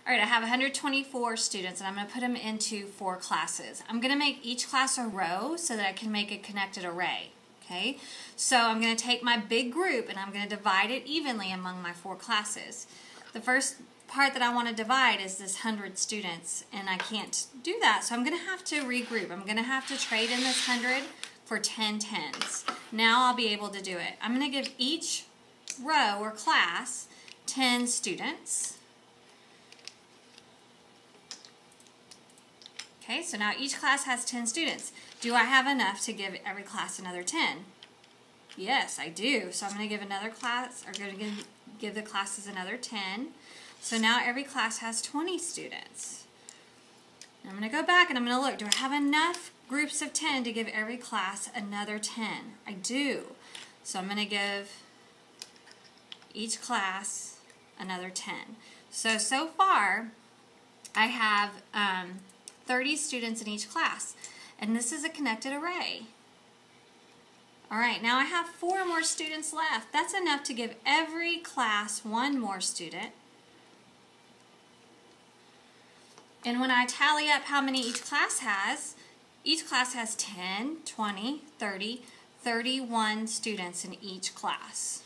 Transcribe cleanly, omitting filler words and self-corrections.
All right, I have 124 students, and I'm going to put them into 4 classes. I'm going to make each class a row so that I can make a connected array. Okay, so I'm going to take my big group and I'm going to divide it evenly among my 4 classes. The first part that I want to divide is this 100 students, and I can't do that, so I'm going to have to regroup. I'm going to have to trade in this 100 for 10 tens. Now I'll be able to do it. I'm going to give each row or class 10 students. Okay, so now each class has 10 students. Do I have enough to give every class another 10? Yes, I do. So I'm going to give another class, or going to give the classes another 10. So now every class has 20 students. And I'm going to go back and I'm going to look. Do I have enough groups of 10 to give every class another 10? I do. So I'm going to give each class another 10. So far, I have 30 students in each class, and this is a connected array. All right, now I have 4 more students left. That's enough to give every class 1 more student. And when I tally up how many each class has 10, 20, 30, 31 students in each class.